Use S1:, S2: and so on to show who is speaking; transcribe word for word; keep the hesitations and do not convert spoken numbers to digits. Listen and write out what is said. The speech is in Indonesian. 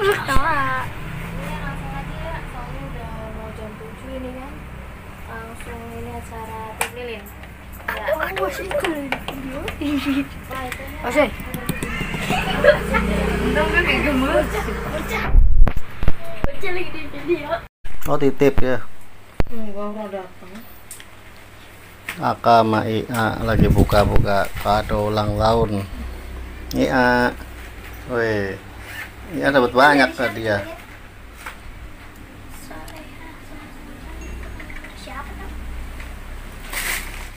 S1: Tawa.
S2: Iya, langsung aja ya, soalnya udah mau jam tujuh ini kan. Langsung ini acara tim lilin. Ya.
S1: Oh, masih itu di video.
S2: Wah, itu nya.
S1: Masih. Untung kan kayak gemes. Baca lagi di video.
S3: Oh, titip ya.
S2: Enggak, mau datang.
S3: Aka sama Ia lagi buka-buka kado ulang tahun. Ia, weh, Ia dapat banyak tadi ya.